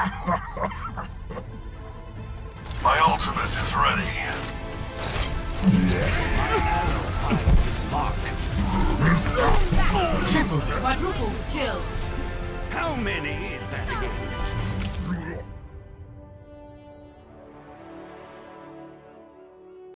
My ultimate is ready. Its mark. Triple, quadruple kill. How many is that again?